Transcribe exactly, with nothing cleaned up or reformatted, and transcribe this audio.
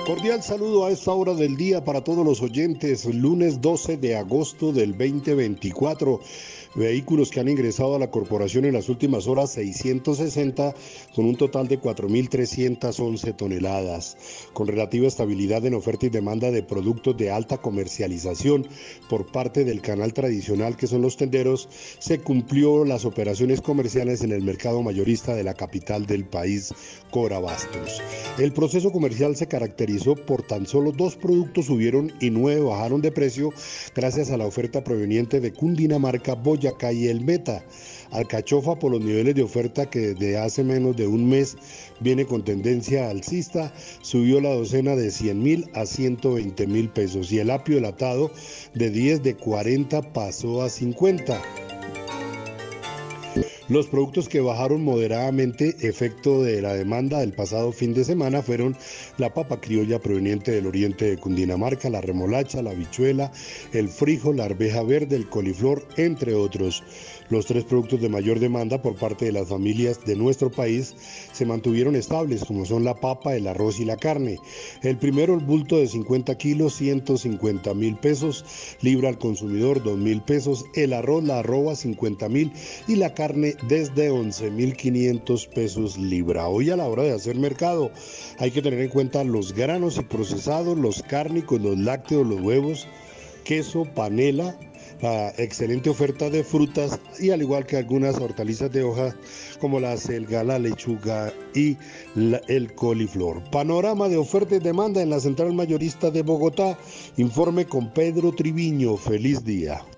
Cordial saludo a esta hora del día para todos los oyentes. Lunes doce de agosto del veinte veinticuatro. Vehículos que han ingresado a la corporación en las últimas horas, seiscientos sesenta, con un total de cuatro mil trescientas once toneladas. Con relativa estabilidad en oferta y demanda de productos de alta comercialización por parte del canal tradicional que son los tenderos, se cumplió las operaciones comerciales en el mercado mayorista de la capital del país, Corabastos. El proceso comercial se caracterizó por tan solo dos productos subieron y nueve bajaron de precio gracias a la oferta proveniente de Cundinamarca, Boyacá y el Meta. Alcachofa, por los niveles de oferta que desde hace menos de un mes viene con tendencia alcista, subió la docena de cien mil a ciento veinte mil pesos, y el apio enlatado de diez de cuarenta pasó a cincuenta. Los productos que bajaron moderadamente, efecto de la demanda del pasado fin de semana, fueron la papa criolla proveniente del oriente de Cundinamarca, la remolacha, la habichuela, el frijol, la arveja verde, el coliflor, entre otros. Los tres productos de mayor demanda por parte de las familias de nuestro país se mantuvieron estables, como son la papa, el arroz y la carne. El primero, el bulto de cincuenta kilos, ciento cincuenta mil pesos, libra al consumidor, dos mil pesos, el arroz, la arroba, cincuenta mil, y la carne desde once mil quinientos pesos libra. Hoy, a la hora de hacer mercado, hay que tener en cuenta los granos y procesados, los cárnicos, los lácteos, los huevos, queso, panela, la excelente oferta de frutas y al igual que algunas hortalizas de hoja como la acelga, la lechuga y la, el coliflor. Panorama de oferta y demanda en la central mayorista de Bogotá. Informe con Pedro Triviño. Feliz día.